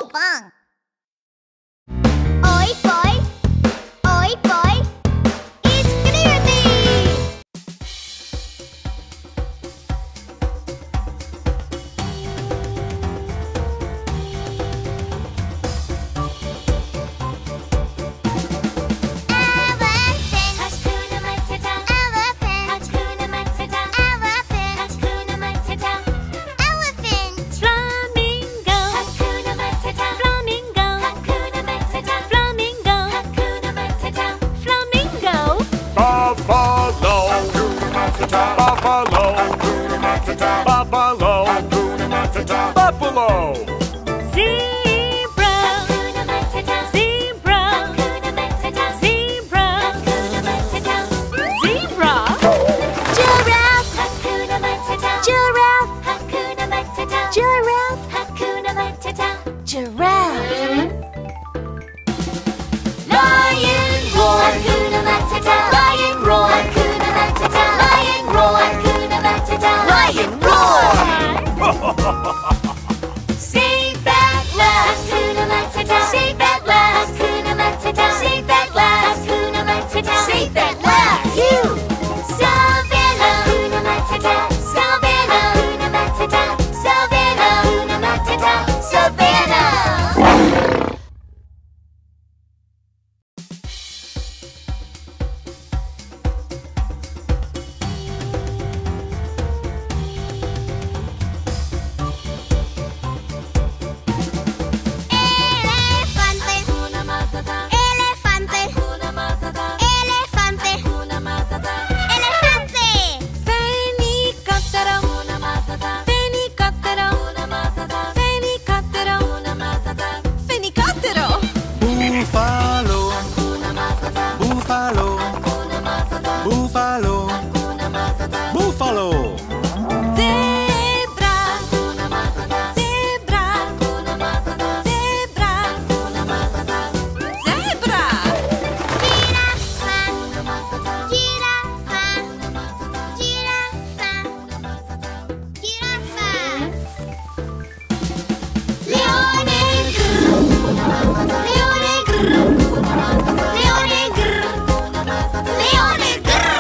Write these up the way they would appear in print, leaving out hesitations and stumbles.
Pinkfong. Hoy poi, iscriviti! Buffalo. Zebra. Zebra. Zebra. Zebra. Giraffe. Giraffe. Giraffe. Lion roar. Lion roar. Lion roar. Lion roar. Safe at last. Safe at last. Safe at last. Safe at last. You. Savana. Savana. Savana. Savana. Bufalo. Bufalo. Zebra. Zebra. Zebra. Zebra. Giraffa. Giraffa. Giraffa. Leone. Leone. Leone. Leone.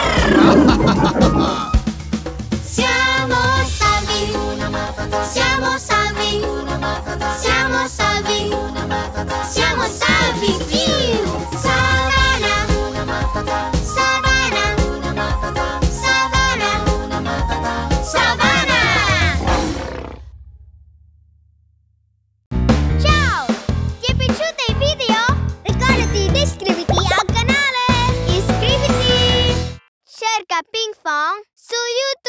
Siamo salvi. Siamo salvi. Siamo salvi. Siamo salvi. Savana. Savana. Savana. Savana. Ciao! Ti è piaciuto il video? Ricordati di iscriverti al canale! Iscriviti! Cerca Pinkfong su YouTube!